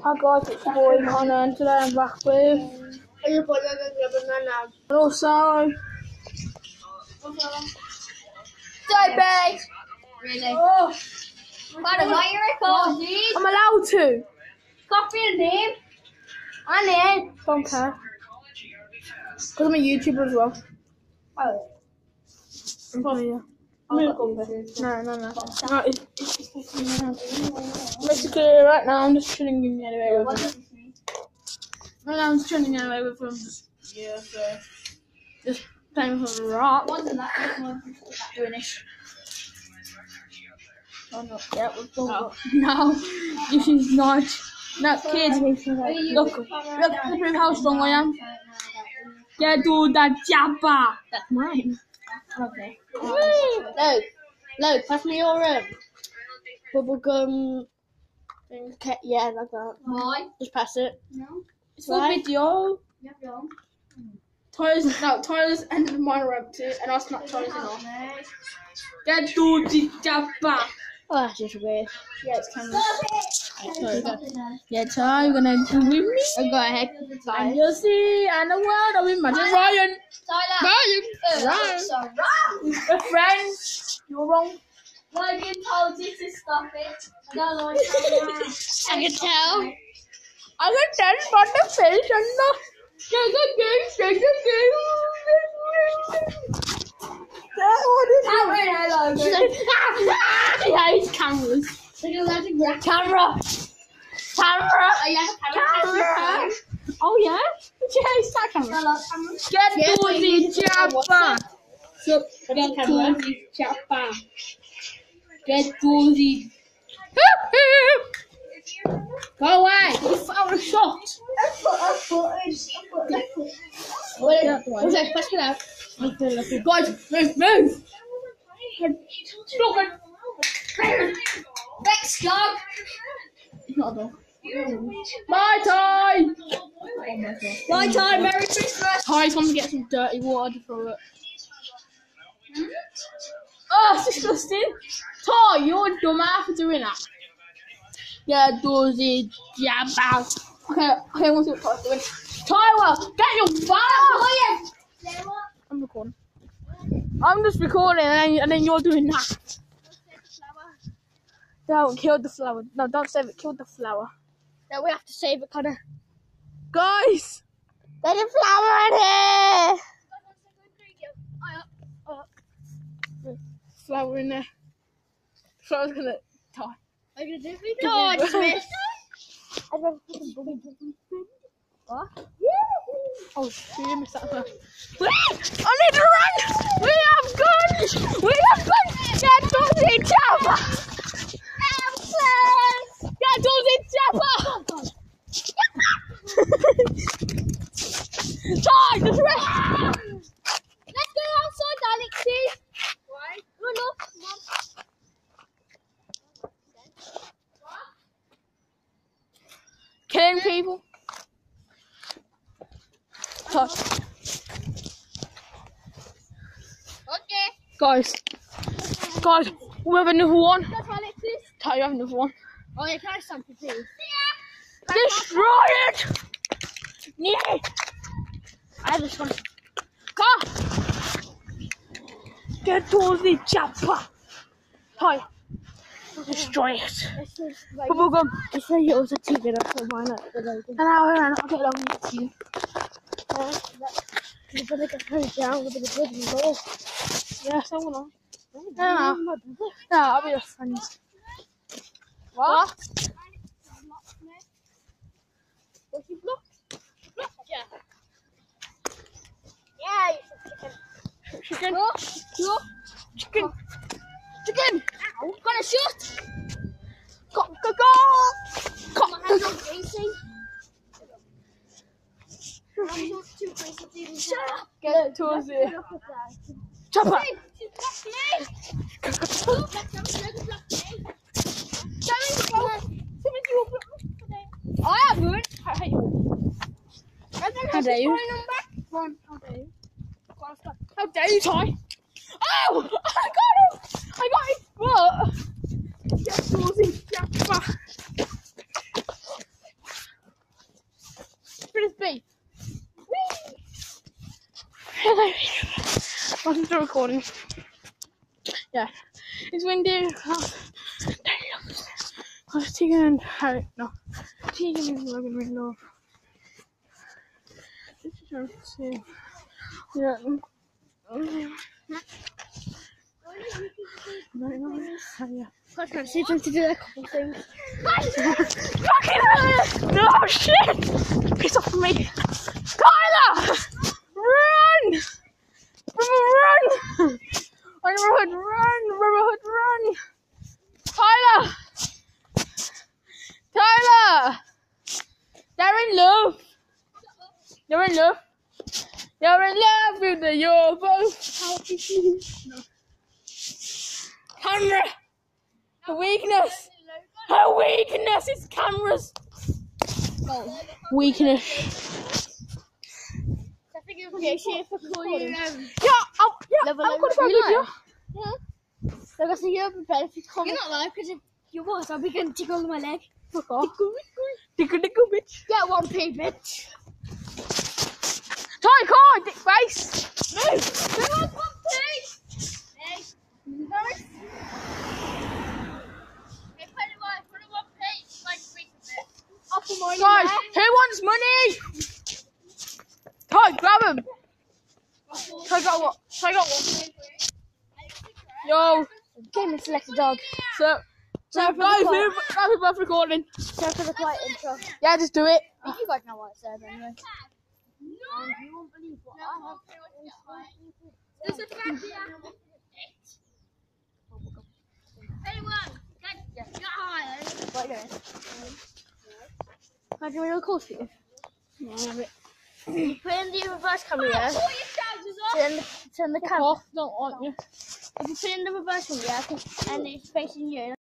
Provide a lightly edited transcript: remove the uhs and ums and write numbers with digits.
Hi guys, it's your boy Connor, and today I'm back with... And also... JB! Really? Oh, Connor, why are you recording? I'm allowed to! Copy your name. My name. Don't care. Because I'm a YouTuber as well. Oh. Yeah. No, it's basically right now I'm just chilling in the anyway with him. Right now I'm just chilling anyway with him. Just playing with a rock. Doing it. Oh no, yeah, no, this is not. No, kids, look to prove how strong I am. Yeah, dude, that jabba. That's mine. Okay. Look, pass me your bubblegum thing. Okay, yeah, like that. Why? Just pass it. No. It's for video. Tyler's ended mine are empty, and I snapped Tyler's off. Yeah, dude, the jabba. Oh, that's just weird. Yeah, it's camera. Yeah, Ty, you're gonna do with me? Oh, go ahead. And you'll see, and the world of imagine Ryan. Sorry. We're friends. You're wrong. Logan told you to stop it. I don't know what's going on. I can tell. I can tell by the face and the shake She's like, I hate cameras. camera. Camera. Oh yeah? Yeah, it's that camera. Get Yeah, to the jabba. So, Get get to the jabba. Get to the... Go away! You found a shot! What's that? Pass it out. Guys, move! Stop it! Rex dog. It's not a dog. My time! My time. Merry Christmas. Ty's going to get some dirty water to throw it. Oh, it's disgusting! Ty, you're a dumbass for doing that. Yeah, does it jabba. Okay, we'll see what Ty's doing. Tyler, get your back! I'm recording. I'm just recording and then you're doing that. Don't kill the flower. No, don't save it. Kill the flower. No, we have to save it, Connor. Guys! There's a flower in here. Flower in there. Flower's gonna die. Are you gonna do it? No, I just missed. What? Oh shit, I missed that first. I need to run! We have guns! We have guns! Get to the chopper! Get to the chopper! Ty, just run! Let's go outside, Alexi. Why? Run up. Killing people. Ty. Okay. Guys, we have another one. That's Alexis. Ty, you have another one. Oh, yeah, can I have something, please? Destroy it! Yeah! I have this one. Come! Get to the chopper! Ty, destroy it! Bubblegum! It's like it was a ticket for mine. I'll get along with you. You're gonna get hurt down with the bloody ball. Yes, I will. No, I'll be your friend. What? Was he blocked? Yeah. Yeah, Chicken. Chicken. I'm gonna shoot. Go. My hands on Casey. Get to the chopper! I haven't. How dare you? How dare you, Ty? Oh! I got him! I got his foot! Get to the chopper! Welcome to recording. Yeah, it's windy. Tegan and Harry. No, Tegan and Logan really love. Yeah. Yeah. I can't see them to do a couple things. Fucking no shit! Piss off from me, Tyler! Run! Run! Run! Tyler! Tyler! They're in love. You're in love. You're in love with the you're both. No. Camera. Her weakness. Her weakness is cameras. Oh. Weakness. I think it would be actually if I call you. Yeah, I'm gonna go with you. Yeah. So I see you're prepared if you come. You're not live because if you was, I'll be going to tickle my leg. Fuck off. Tickle, bitch. Get 1p, bitch. Ty, come on, dick face. No. Come on, 1p. Hey. Nice. Hey, put it on 1p. Like 3 bit. Up for more. Guys, who wants money? Ty, grab him. Ty got what? Ty got what? Yo. Game and select a dog. So guys, we're both recording. So for the quiet intro. Yeah, just do it. You guys know what it says anyway. You won't believe what I have. This is back here. Anyone, get higher. What are you doing? How do you want to record for you? Yeah, I have it. Put in the reverse camera, yeah? Turn the camera. Off, don't want you. If you put in the reverse camera, yeah, and it's facing you.